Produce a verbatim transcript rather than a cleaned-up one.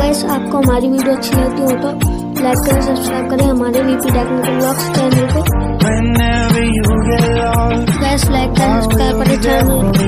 Guys आपको हमारी video अच्छी लगती हो तो लाइक करें, सब्सक्राइब करें हमारे वीपी टेक्निकल व्लॉग्स चैनल को। गाइस लाइक करें, सब्सक्राइब करें चैनल।